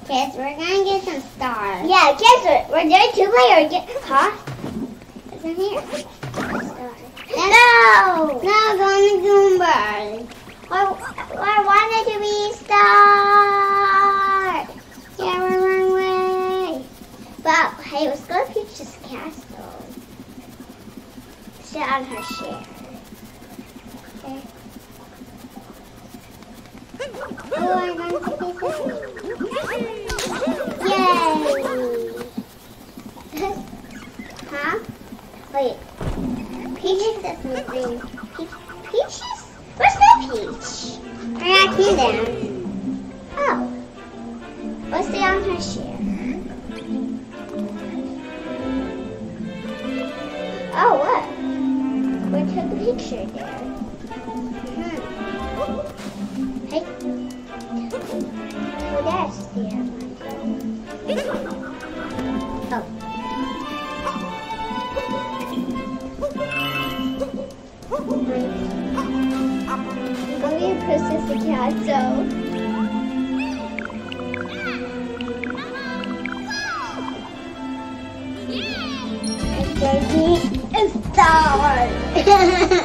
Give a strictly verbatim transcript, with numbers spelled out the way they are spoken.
Kids, we're gonna get some stars. Yeah, kids, we're, we're doing two player. Get, huh? It's in here. No! No, go in the Goombas. I, I wanted to be a star. Yeah, we're wrong way. But hey, let's go to Peach's castle. Sit on her chair. Okay. Oh, I'm going to be Yay! Huh? Wait. Peaches is moving. Peach, Peaches? Where's my Peach? I got two down. Oh. Let's stay on her chair. Oh, what? We took a picture there. Hmm. Hey. Oh, that's there. Oh. I'm going to process the cat, so. I'm going to a star.